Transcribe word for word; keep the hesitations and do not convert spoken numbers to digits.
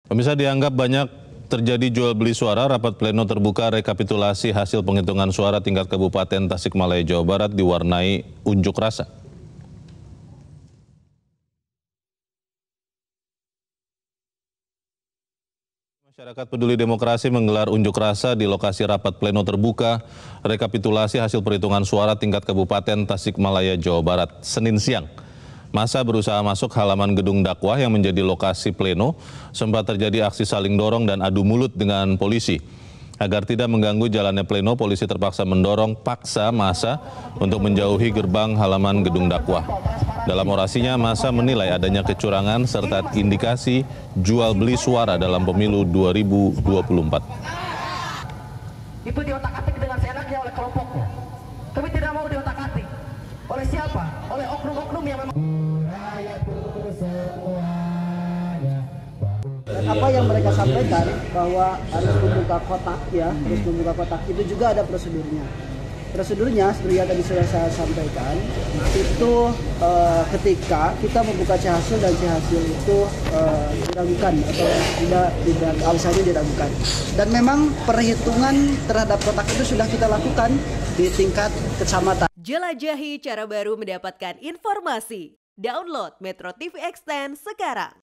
Pemirsa, dianggap banyak terjadi jual beli suara, rapat pleno terbuka rekapitulasi hasil penghitungan suara tingkat Kabupaten Tasikmalaya, Jawa Barat diwarnai unjuk rasa. Masyarakat Peduli Demokrasi menggelar unjuk rasa di lokasi rapat pleno terbuka rekapitulasi hasil perhitungan suara tingkat Kabupaten Tasikmalaya, Jawa Barat, Senin siang. Massa berusaha masuk halaman gedung dakwah yang menjadi lokasi pleno, sempat terjadi aksi saling dorong dan adu mulut dengan polisi. Agar tidak mengganggu jalannya pleno, polisi terpaksa mendorong paksa massa untuk menjauhi gerbang halaman gedung dakwah. Dalam orasinya, massa menilai adanya kecurangan serta indikasi jual beli suara dalam pemilu dua ribu dua puluh empat. Itu diotak-atik dengan seenaknya oleh kelompoknya. Kami tidak mau diotak-atik. Oleh siapa? Oleh oknum-oknum yang memang... Dan apa yang mereka sampaikan bahwa harus membuka kotak ya, harus membuka kotak itu juga ada prosedurnya. Prosedurnya seperti yang tadi sudah saya sampaikan, itu uh, ketika kita membuka C hasil dan C hasil itu uh, diragukan atau tidak tidak alasannya diragukan. Dan memang perhitungan terhadap kotak itu sudah kita lakukan di tingkat kecamatan. Jelajahi cara baru mendapatkan informasi. Download Metro T V Extend sekarang.